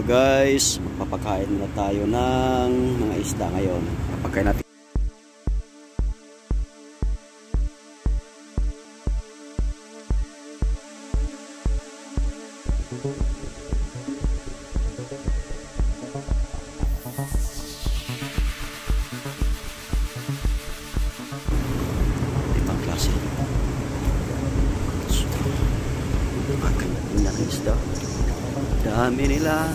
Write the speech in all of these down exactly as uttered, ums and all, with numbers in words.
guys, magpapakain na tayo ng mga isda ngayon. Papakain natin. Ibang klase. Makan na ng isda. Dami nila.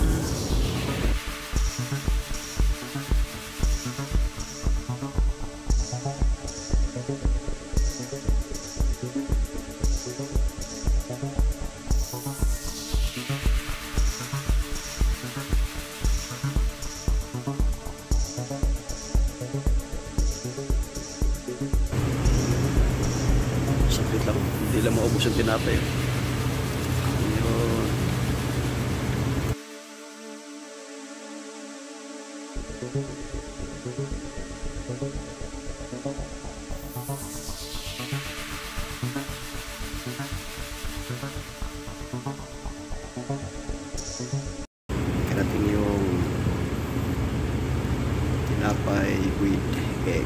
Sakit lang, hindi lang maubos yung tinapay. Ayun. Karating yung tinapay with egg.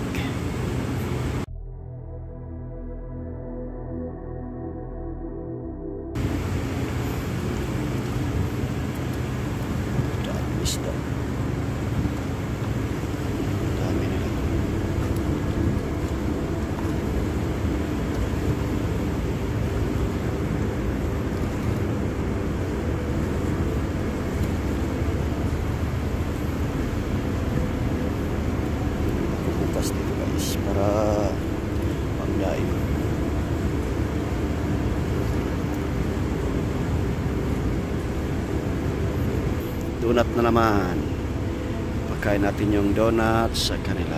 Dami isda. Dami nila. Bukas dito guys para panglain. Donut na naman. Pagkain natin yung donut sa kanila.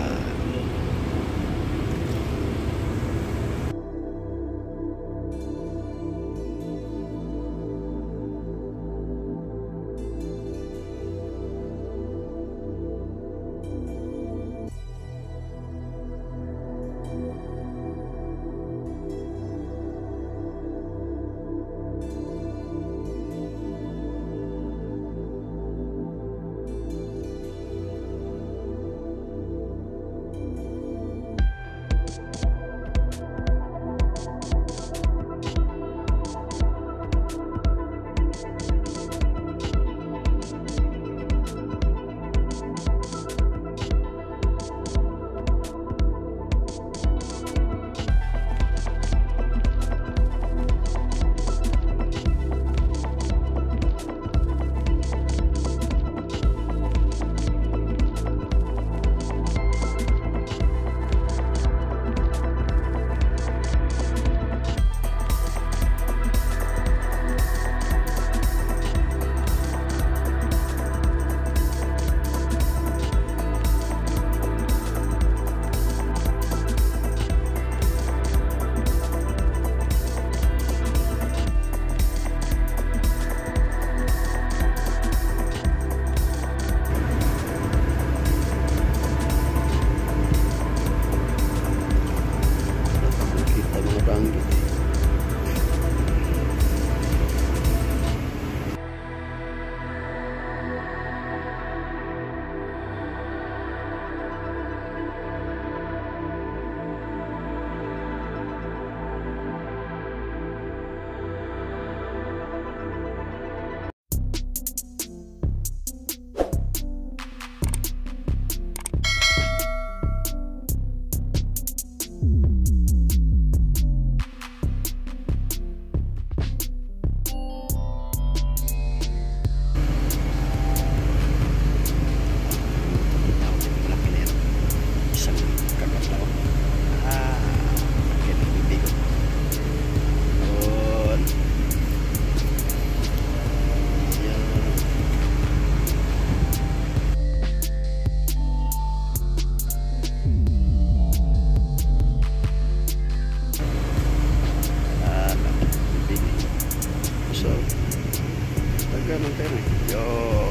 Taga ng tene. Yo.